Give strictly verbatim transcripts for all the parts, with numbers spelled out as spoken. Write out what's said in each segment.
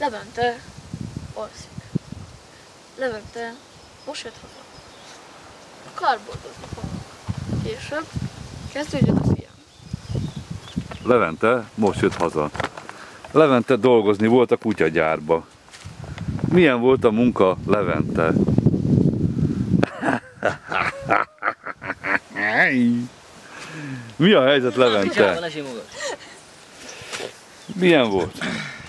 Levente alszik. Levente most jött haza. Kárbordozni fognak. Később kezdődjön a film. Levente most jött haza. Levente dolgozni volt a kutyagyárba. Milyen volt a munka, Levente? Mi a helyzet, Levente? Milyen volt?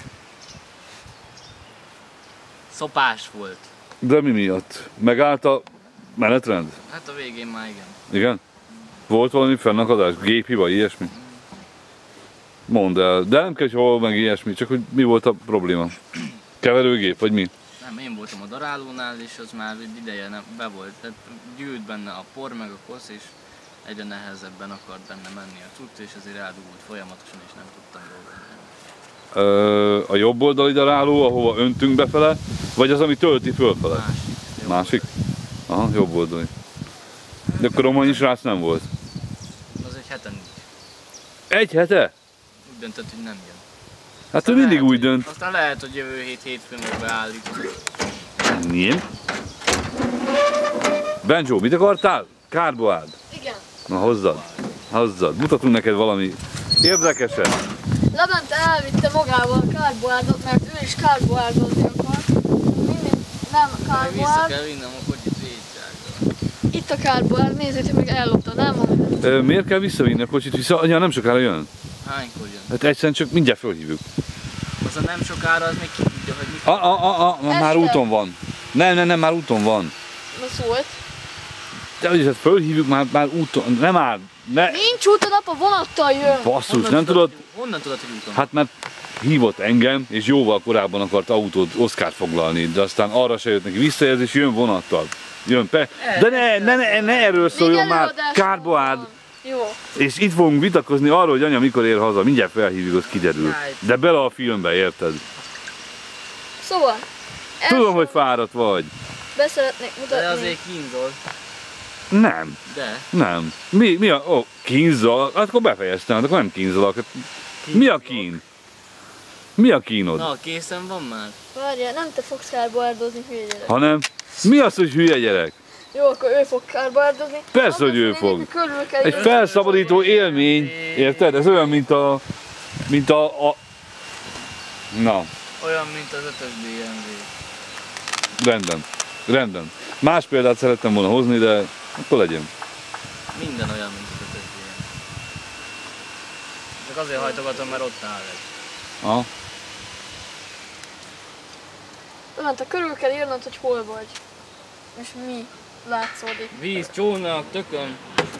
Szopás volt. De mi miatt? Megállt a menetrend? Hát a végén már igen. Igen? Volt valami fennakadás? Géphiba, ilyesmi? Mondd el, de nem kell, hogy hol meg ilyesmi, csak hogy mi volt a probléma? Keverőgép, vagy mi? Nem, én voltam a darálónál, és az már egy ideje nem, be volt. Tehát gyűlt benne a por meg a kosz, és egyre nehezebben akart benne menni a cucc, és azért eldugult folyamatosan, és nem tudtam dolgozni. Ö, a jobb oldali daráló, ahova öntünk befele, vagy az, ami tölti fölfele? Másik. Másik? Aha, jobb oldali. De akkor romanyi srác nem volt? Az egy heten nincs. Egy hete? Úgy döntött, hogy nem jön. Hát ő mindig úgy dönt. Aztán lehet, hogy jövő hét hétfőn meg beállítom. Nem? Benjo, mit akartál? Kárboád? Igen. Na hozzad, hozzad. Mutatunk neked valami érdekeset. Levente elvitte magával a kárboárdot, mert ő is kárboárdozni akar. Mindig nem Vissza kárboárd. kell vinnem a kocsit védsággal. Itt a kárboárd, nézzétek meg, ellopta, nem mondom. Ö, miért kell visszavinni a kocsit vissza? Anya, nem sokára jön. Hánykor jön? Hát egyszerűen csak mindjárt felhívjuk. Az a nem sokára, az még ki tudja, hogy mikor. A, a, a, a, már Este. úton van. Nem, nem, nem, már úton van. Na szólt. De hogy ezt fölhívjuk, már, már úton, nem már, ne, Nincs út, a nap a vonattal jön. basszus, nem tudod? Honnan tudod, hogy úton? Hát mert hívott engem, és jóval korábban akart autót, Oszkárt foglalni, de aztán arra se jött neki visszajelz, és jön vonattal. Jön pe. De ne, ne, ne, ne erről szóljon már, előadás Kárboád. van. Jó. És itt fogunk vitatkozni arról, hogy anya mikor ér haza, mindjárt felhívjuk, az kiderül. Jaj. De bele a filmbe, érted? Szóval. Tudom, első hogy fáradt vagy. Beszeretnék De mutatni. azért kínzol. Nem, De. nem. Mi, mi a, ó, kínzol? Hát akkor befejeztem, hát akkor nem kínzolok. Hát mi a kín? Mi a kínod? Na, készen van már? Várjál, nem te fogsz kárboárdozni, hülye gyerek. Hanem, mi az, hogy hülye gyerek? Jó, akkor ő fog kárboárdozni. Persze, hogy ő Annak fog. lényeg, hogy körül kell Egy jönni. felszabadító élmény, érted? Ez olyan, mint a... mint a... a... Na, Olyan, mint az ötös bé em vé. rendben, rendben. Más példát szerettem volna hozni, de akkor legyen. Minden olyan, mint az ötös bé em vé. Csak azért hajtogatom, mert ott áll egy. Aha. Levente, körül kell írnod, hogy hol vagy. És mi látszódik. Víz, csónak, tököm.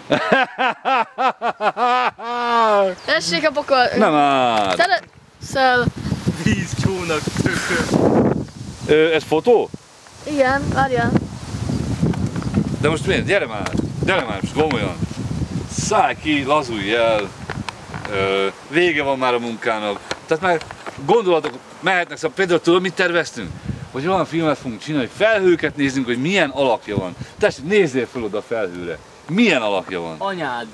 Tessék a pokol. Nem áll. Szele... Szel. Víz, csónak, tököm. Ö, ez fotó? Igen, várjál. De most miért? Gyere már! Gyere már, most komolyan! Szállj ki, lazulj el! Ö, vége van már a munkának. Tehát már gondolatok mehetnek, szóval például tudod, mit terveztünk? Hogy olyan filmet fogunk csinálni, hogy felhőket nézzünk, hogy milyen alakja van. Tessék, nézzél fel oda a felhőre. Milyen alakja van? Anyád.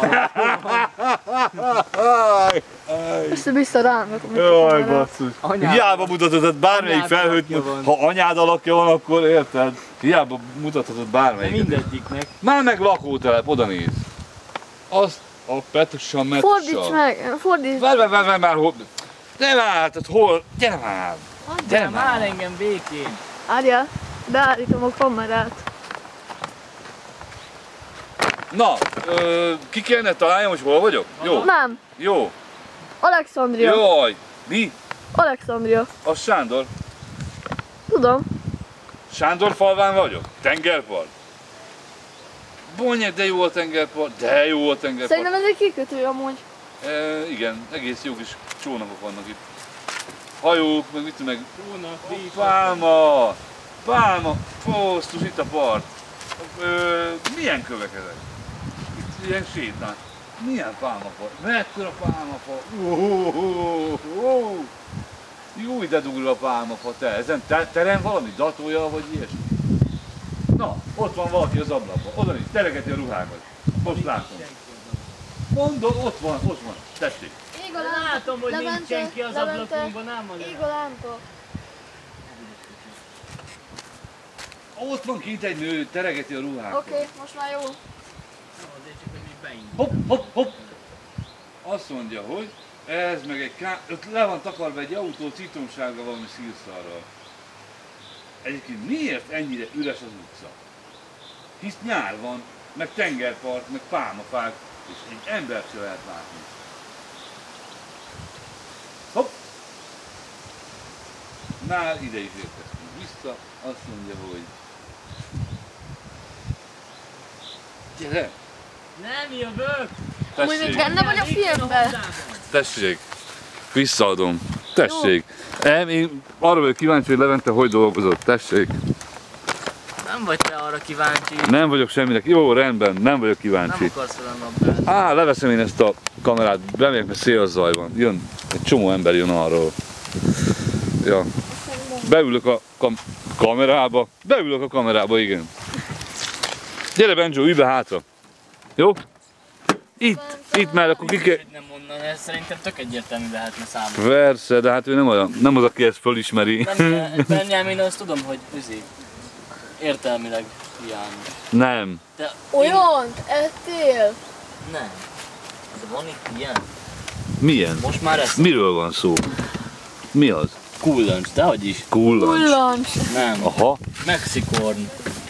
Össze-vissza rám. Jaj, basszus. Anyád. Hiába mutatod bármelyik Anyád felhőt, alakja van. ha anyád alakja van, akkor érted? Hiába mutathatod De bármelyiket. mindegyiknek. Már meg lakótelep, oda néz. Azt a Petusa Metusa. Fordíts meg, fordíts. Várj, várj, várj, várj, már hol... Ne már, tehát hol... Gyere már! Gyere De már engem békén. Várjál, beállítom a kamerát. Na, ö, ki kellene találjam, hogy hol vagyok? Jó, Nem, jó. Alexandria. Jaj, mi? Alexandria. Az Sándor. Tudom. Sándor falván vagyok? Tengerpart? Bonyeg, de jó a tengerpart, de jó a tengerpart. Szerintem ez egy kikötő amúgy. E, igen, egész jó kis csónakok vannak itt. Hajók, meg mit meg... Csónak, Ó, víz. pálma! Pálma! Fosztus, itt a part. Ö, milyen kövek ezek? Itt ilyen sétál. Milyen pálmafa? Mekkora pálmafa? Jó, ide dugul a pálmafa, te. Ezen te, terem valami datója, vagy ilyesmi? Na, ott van valaki az ablakban. Oda is, teregeti a ruhákat. Most látom. Mondod, ott van, ott van. Tessék. Ég a Látom, hogy Levente, nincsen ki az Levente, ablakunkban, ám mondja. Ég a lámpa. Ott van kint egy nő, teregeti a ruhákat. Oké, okay, most már jó. Azért csak, hogy mi beindul. Hopp, hopp, hopp! Azt mondja, hogy ez meg egy ká... Ott le van takarva egy autó, citromsárga valami szírszarral. Egyébként miért ennyire üres az utca? Hisz nyár van, meg tengerpart, meg pálmafák, és egy embert se lehet látni. Hopp! Már ide is érkeztünk vissza, azt mondja, hogy... Gyere! Nem jövök! Amúgy még benne vagy a filmben? Tessék! Visszaadom. Tessék! Em, én arra vagyok kíváncsi, hogy Levente hogy dolgozott. Tessék! Nem vagy te arra kíváncsi. Nem vagyok semminek. Jó, rendben, nem vagyok kíváncsi. Nem akarsz velem napdát. Á, leveszem én ezt a kamerát, bemegyek, mert szélzaj van. Jön, egy csomó ember jön arról. Ja. Beülök a kam kamerába. Beülök a kamerába, igen. Gyere Benjo, ülj be hátra. Jó? Itt, itt már akkor ki kell... Nem mondom, ez szerintem tök egyértelmű lehetne számomra. Persze, de hát ő nem, olyan, nem az, aki ezt fölismeri. Nem, Benjamin, azt tudom, hogy üzé, értelmileg hiányos. Nem. De Olyant ettél? nem. De van itt ilyen? Milyen? Most már ez Miről van szó? Mi az? cool lunch, dehogy is. Cool lunch. Kullancs. Nem. Aha. Mexikorn.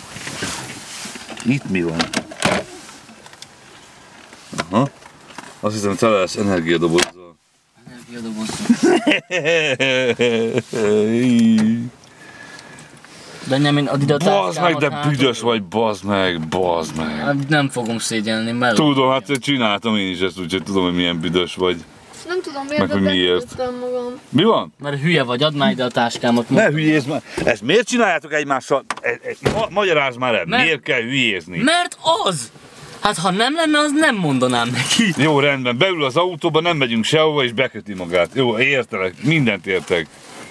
Itt mi van? Aha. Azt hiszem, tele lesz energiadobozzal. Energiadobozzal. Benjamin, add ide a Bazd meg, de táskámat, büdös hát, vagy, bazd meg, bazd meg. Hát nem fogom szégyelni, mert... Tudom, hát csináltam én is ezt, úgyhogy tudom, hogy milyen büdös vagy. Nem tudom miért, Meg de hogy miért. bekötöttem magam. Mi van? Mert hülye vagy, add már ide a táskámat. Ne hülyézz már! Ezt miért csináljátok egymással? E, e, ma, magyarázd már el, Mert- miért kell hülyézni? Mert az! Hát ha nem lenne, az nem mondanám neki. Jó, rendben, beül az autóba, nem megyünk sehova, és beköti magát. Jó, értelek, mindent értek.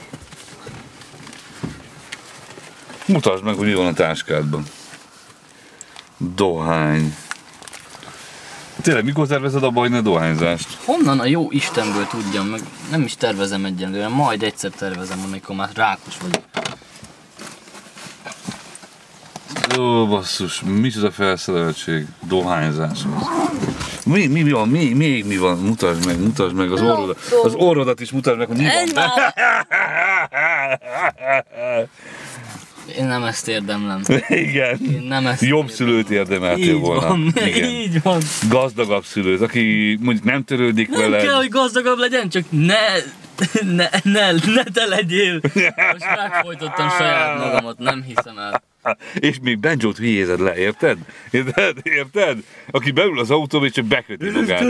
Mutasd meg, hogy mi van a táskádban. Dohány. Tényleg, mikor tervezed abba, hogy ne dohányzást? Honnan a jó Istenből tudjam, meg nem is tervezem egyenlőre, majd egyszer tervezem, amikor már rákos vagyok. Ó, basszus, micsoda felszereltség, dohányzás. Mi, mi, mi van, mi, még mi van? Mutasd meg, mutasd meg az orrodat. Az orrodat is mutasd meg, hogy mi Egy van. már! Én nem ezt érdemlem. Igen. Én nem ezt Jobb érdemlem. szülőt érdemeltél Így volna. van, Igen. így van. Gazdagabb szülőt, aki mondjuk nem törődik Nem veled. kell, hogy gazdagabb legyen, csak ne, ne, ne, ne te legyél. Most megfojtottam saját magamat, nem hiszem el. És még Benjót hülyézed le, érted? Érted? Érted? Aki beül az autóba és csak beköti magát.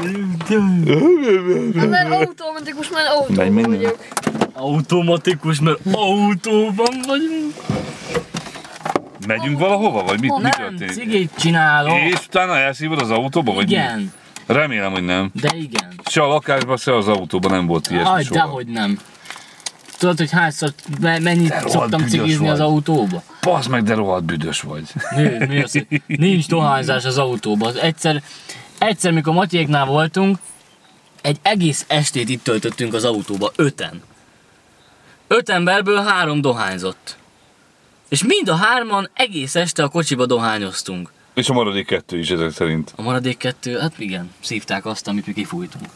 Hát mert automatikus, mert Menj, autóban menj. vagyok. Automatikus, mert autóban vagyunk. Megyünk valahova, vagy mit, mi Nem, történik? cigét csinálok. És utána elszívod az autóba, vagy mi? Igen, Remélem, hogy nem. de igen. Se a lakásban, se az autóban nem volt ilyesmi Aj, soha. dehogy nem. Tudod, hogy hányszor, me- mennyit rohadt szoktam büdös cigizni az vagy. autóba? Bazd meg, de rohadt büdös vagy. Mi, mi az, hogy nincs dohányzás az autóban. Az Egyszer, egyszer, mikor Matyéknál voltunk, egy egész estét itt töltöttünk az autóba, öten. Öt emberből három dohányzott. És mind a hárman egész este a kocsiba dohányoztunk. És a maradék kettő is ezek szerint. A maradék kettő, hát igen, szívták azt, amit mi kifújtunk.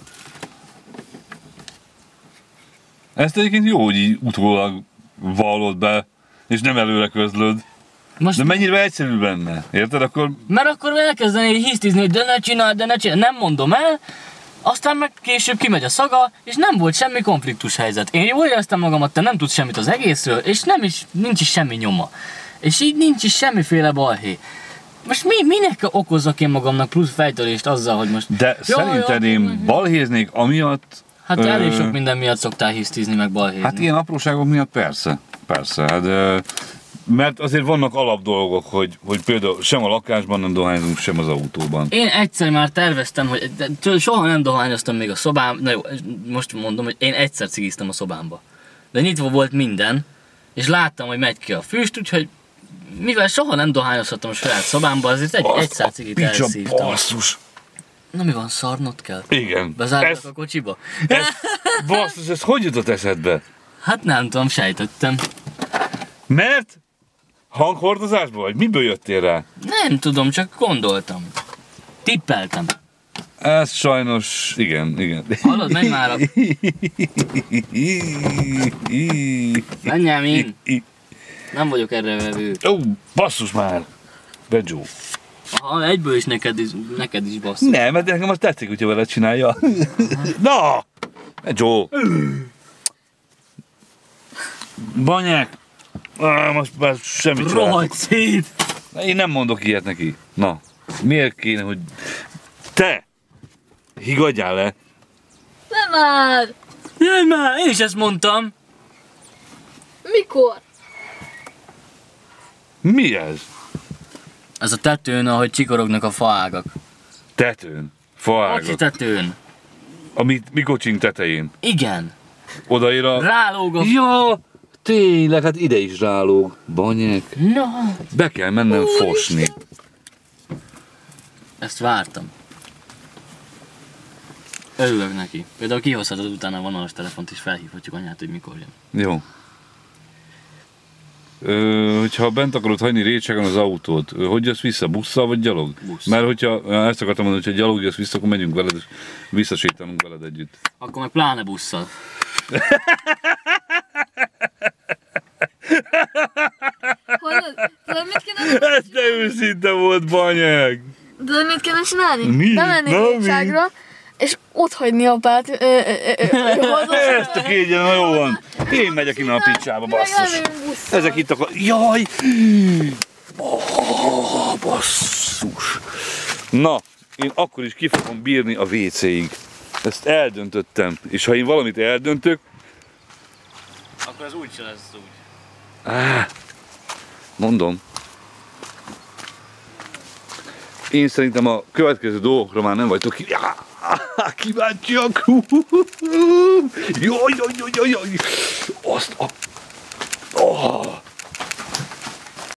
Ezt egyébként jó, hogy így utólag vallod be, és nem előre közlöd. Most, De mennyire egyszerű benne, érted? Akkor mert akkor elkezdenél hisztizni, hogy de ne csináld, de ne csináld, nem mondom el, aztán meg később kimegy a szaga, és nem volt semmi konfliktus helyzet. Én jól éreztem magamat, te nem tudsz semmit az egészről, és nem is, nincs is semmi nyoma. És így nincs is semmiféle balhé. Most mi, minek okozzak én magamnak plusz fejtörést azzal, hogy most... De Ja, szerinted ja, én balhéznék amiatt... Hát ö, elég sok minden miatt szoktál hisztizni, meg balhézni. Hát ilyen apróságok miatt persze, persze. Hát, ö, mert azért vannak alapdolgok, hogy, hogy például sem a lakásban nem dohányzunk, sem az autóban. Én egyszer már terveztem, hogy de, tőle soha nem dohányoztam még a szobám, na jó, most mondom, hogy én egyszer cigiztem a szobámba. De nyitva volt minden, és láttam, hogy megy ki a füst, úgyhogy mivel soha nem dohányozhattam a saját szobámba, azért egy, egy szál cigit Picsa elszívtam. basszus! Na mi van, szarnod kell? Igen. Bezártak Ez, a kocsiba? ez, basszus, ez hogy jutott eszedbe? Hát nem tudom, sejtettem. Mert Hanghordozásból vagy? Miből jöttél rá? Nem tudom, csak gondoltam. Tippeltem. Ez sajnos, igen, igen. Hallod, menj már a... Menjem én. Nem vagyok erre vevő. Ó, basszus már! Bedzsó. Aha, egyből is neked is, neked is basszus. Nem, mert nekem azt tetszik, hogyha veled csinálja. Na! Bedzsó! Banyák! Ah, most már semmit sem. Rohadt szét! Én nem mondok ilyet neki. Na, miért kéne, hogy... Te! Higadjál le! Nem már! Jaj már, én is ezt mondtam. Mikor? Mi ez? Ez a tetőn, ahogy csikorognak a faágak. Tetőn. Aki Faágat. tetőn. A mi, mi kocsink tetején. Igen. Odaér a... Rálógok. Ja, tényleg, hát ide is rálóg. Banyek. Na. Be kell mennem fosni. Ezt vártam. Örülök neki. Például kihozhatod utána a vonalas telefont és felhívhatjuk anyát, hogy mikor jön. Jó. Ö, hogyha bent akarod hagyni Récsegen az autót, ö, hogy jössz vissza? Busszal vagy gyalog? Busz. Mert hogyha, ezt akartam mondani, hogyha gyalog jössz vissza, akkor megyünk veled és visszasétálunk veled együtt. Akkor meg pláne busszal. Hallod? Tudod, mit kéne, Ez de őszinte volt, Banyeg! tudod, mit kéne csinálni? Mi? Bemenni Na, mi? Récságra, és ott hagyni apát. Ö, ö, ö, ö, ö, hozzá- Ezt a kégyen, na jó van. Én megyek innen a picsába, basszus. Elmegyünk busszal. Ezek itt akar... Jaj! Oh, basszus. Na, én akkor is ki fogom bírni a vécéig. Ezt eldöntöttem. És ha én valamit eldöntök, Akkor az úgy se lesz úgy. Á, mondom. Én szerintem a következő dolgokra már nem vagytok ki... Já, kíváncsiak! Jaj, jaj, jaj, jaj, jaj! Azt a...